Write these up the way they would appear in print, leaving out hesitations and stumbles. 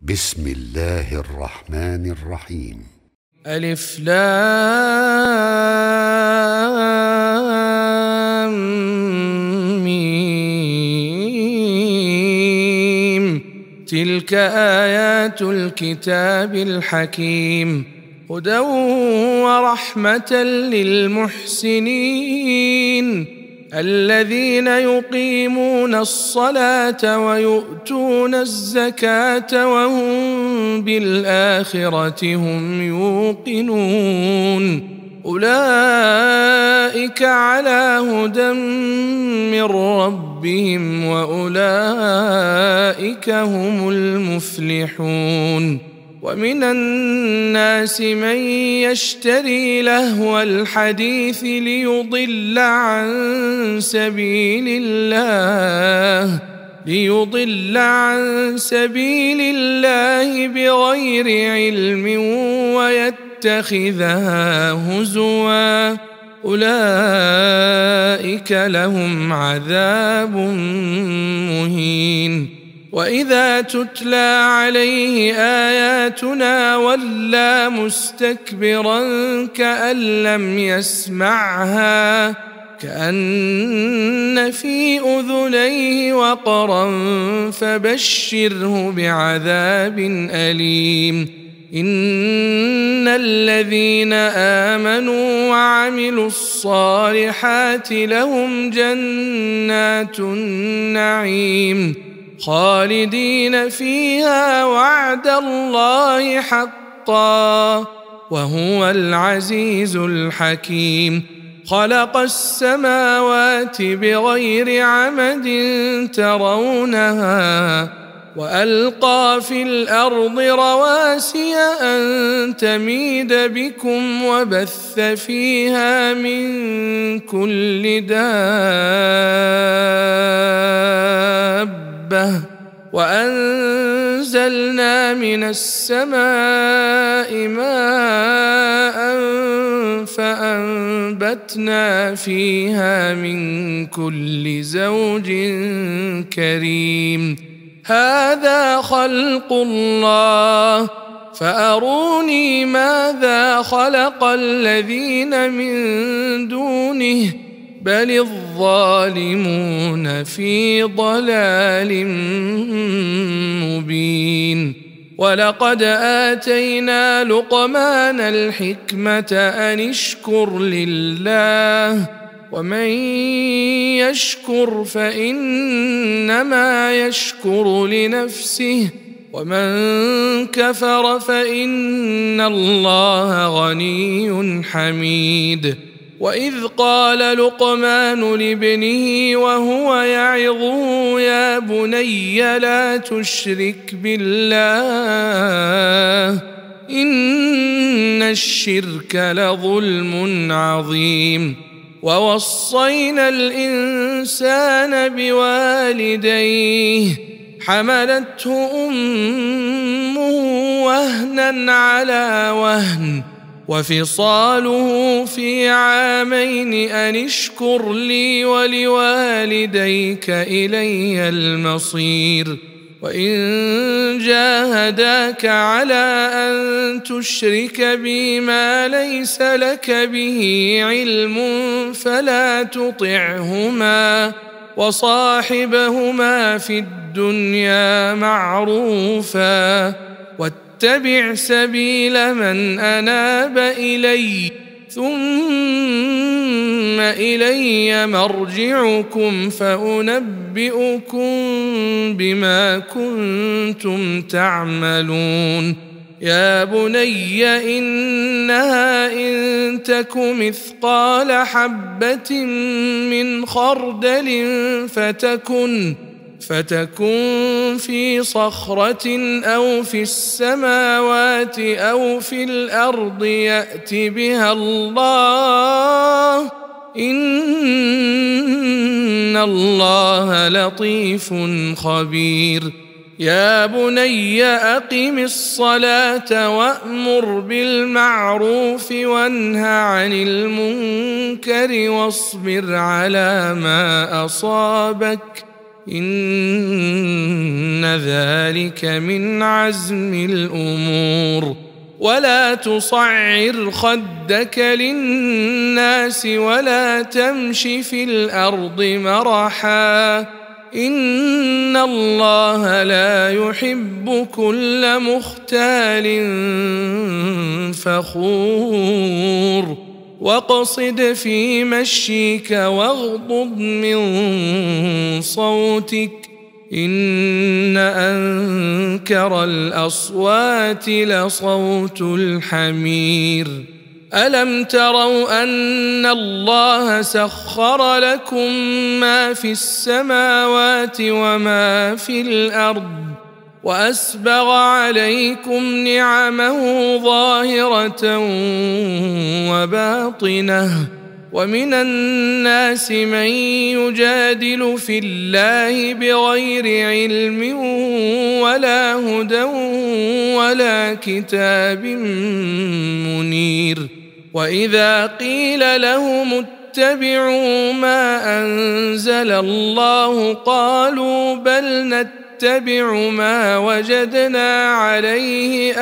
بسم الله الرحمن الرحيم. ألف لام ميم. تلك آيات الكتاب الحكيم، هدى ورحمة للمحسنين الذين يقيمون الصلاة ويؤتون الزكاة وهم بالآخرة هم يوقنون. أولئك على هدى من ربهم وأولئك هم المفلحون. ومن الناس من يشتري لهو الحديث ليضل عن سبيل الله بغير علم ويتخذها هزوا، أولئك لهم عذاب مهين. وإذا تتلى عليه آياتنا ولى مستكبرا كأن لم يسمعها، كأن في أذنيه وقرا، فبشره بعذاب أليم. إن الذين آمنوا وعملوا الصالحات لهم جنات النعيم خالدين فيها وعد الله حقا، وهو العزيز الحكيم. خلق السماوات بغير عمد ترونها وألقى في الأرض رواسي أن تميد بكم وبث فيها من كل دابة، وأنزلنا من السماء ماء فأنبتنا فيها من كل زوج كريم. هذا خلق الله فأروني ماذا خلق الذين من دونه بل الظالمون في ضلال مبين. ولقد آتينا لقمان الحكمة أن اشكر لله، ومن يشكر فإنما يشكر لنفسه، ومن كفر فإن الله غني حميد. وإذ قال لقمان لابنه وهو يعظه يا بني لا تشرك بالله إن الشرك لظلم عظيم. ووصينا الإنسان بوالديه حملته أمه وهنا على وهن وفصاله في عامين أن اشكر لي ولوالديك إلي المصير. وإن جاهداك على أن تشرك بي ما ليس لك به علم فلا تطعهما، وصاحبهما في الدنيا معروفا، واتبع سبيل من أناب إلي ثم إلي مرجعكم فأنبئكم بما كنتم تعملون. يا بني إنها إن تك مثقال حبة من خردل فتكن في صخرة أو في السماوات أو في الأرض يأت بها الله، إن الله لطيف خبير. يا بني أقم الصلاة وأمر بالمعروف وانه عن المنكر واصبر على ما أصابك إن ذلك من عزم الأمور. ولا تصعر خدك للناس ولا تمش في الأرض مرحا إن الله لا يحب كل مختال فخور. واقصد في مشيك واغضض من صوتك إن أنكر الأصوات لصوت الحمير. ألم تروا أن الله سخر لكم ما في السماوات وما في الأرض وأسبغ عليكم نعمه ظاهرة وباطنة ومن الناس من يجادل في الله بغير علم ولا هدى ولا كتاب منير. وإذا قيل لهم اتبعوا ما أنزل الله قالوا بل نتبع ما وجدنا عليه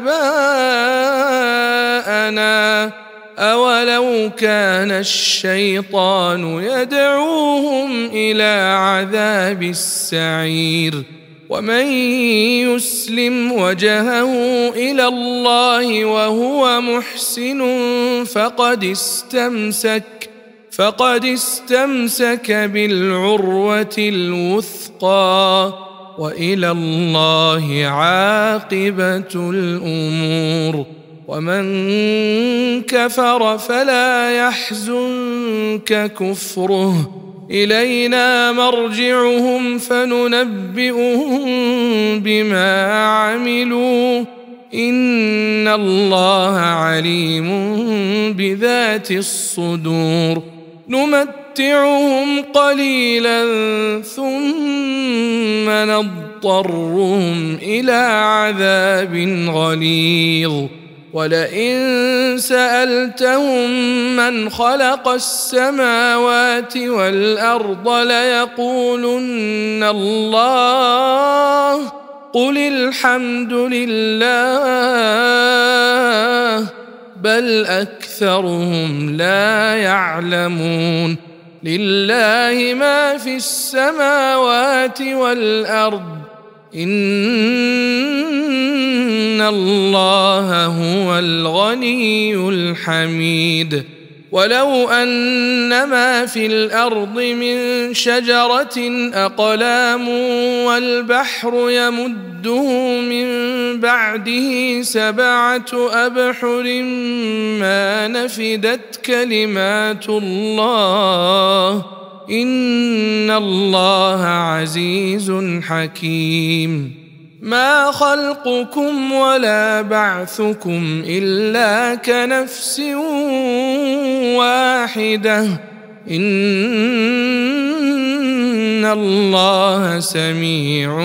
آباءنا أولو كان الشيطان يدعوهم إلى عذاب السعير. ومن يسلم وجهه إلى الله وهو محسن فقد استمسك بالعروة الوثقى وإلى الله عاقبة الأمور. ومن كفر فلا يحزنك كفره إلينا مرجعهم فننبئهم بما عملوا إن الله عليم بذات الصدور. نمتعهم قليلا ثم نضطرهم إلى عذاب غليظ. ولئن سألتهم من خلق السماوات والأرض ليقولن الله قل الحمد لله بل أكثرهم لا يعلمون. لله ما في السماوات والأرض إن الله هو الغني الحميد. ولو أن ما في الأرض من شجرة أقلام والبحر يمده من بعده 7 أبحر ما نفدت كلمات الله إن الله عزيز حكيم. ما خلقكم ولا بعثكم إلا كنفس واحدة إن الله سميع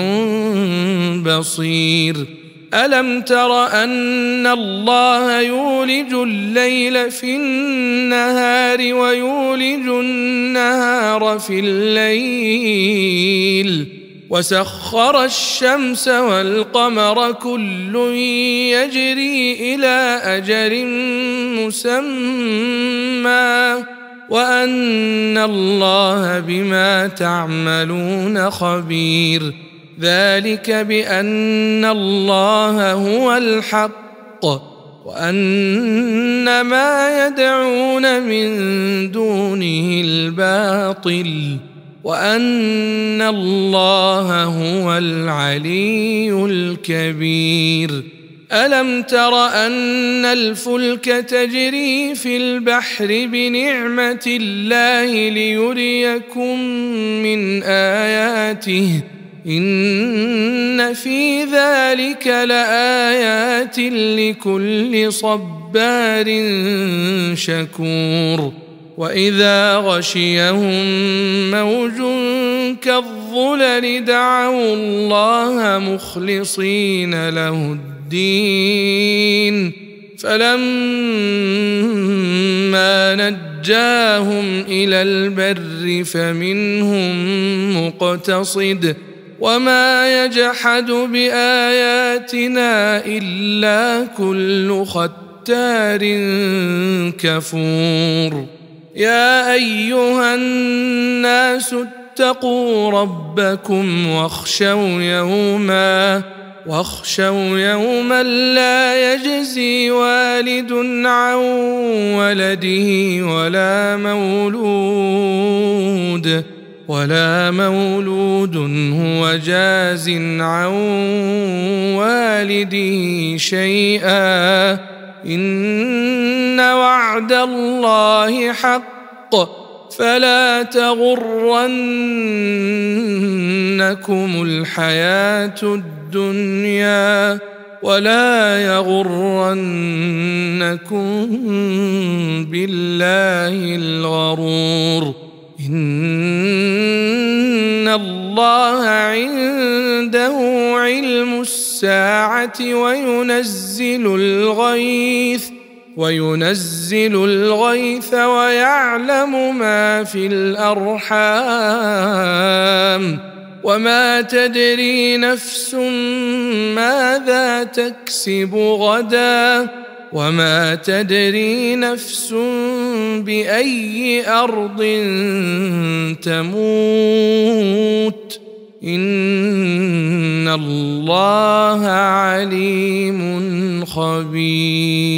بصير. ألم تر أن الله يولج الليل في النهار ويولج النهار في الليل وسخر الشمس والقمر كل يجري إلى أجل مسمى وأن الله بما تعملون خبير. ذلك بأن الله هو الحق وأن ما يدعون من دونه الباطل وأن الله هو العلي الكبير. ألم تر أن الفلك تجري في البحر بنعمة الله ليريكم من آياته إن في ذلك لآيات لكل صبار شكور. وإذا غشيهم موج كالظلل دعوا الله مخلصين له الدين فلما ونجاهم إلى البر فمنهم مقتصد وما يجحد بآياتنا إلا كل ختار كفور يا أيها الناس اتقوا ربكم واخشوا يوما لا يجزي والد عن ولده ولا مولود هو جاز عن والده شيئا إن وعد الله حق فلا تغرنكم الحياة الدنيا ولا يغرنكم بالله الغرور إن الله عنده علم الساعة وينزل الغيث ويعلم ما في الأرحام وما تدري نفس ماذا تكسب غدا وما تدري نفس بأي أرض تموت إن الله عليم خبير